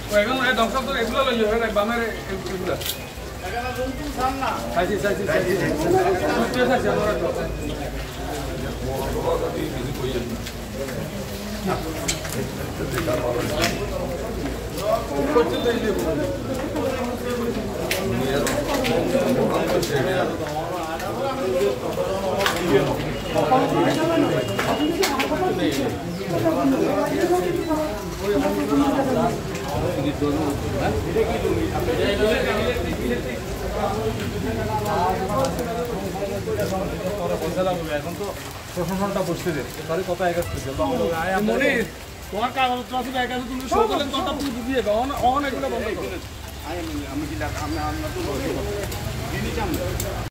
এখন ধ্বংস তো এগুলো লইল বামের এগুলো চাইছি এখন তো প্রশাসনটা বসতে দে তাহলে কথা এগাচ্ছে মনে তোমার কাগজ আছে ব্যাগ আছে তুমি শো করলেন তোটা পুরো দিয়ে দাও অন এগুলো বন্ধ করো আমি কি আমরা তো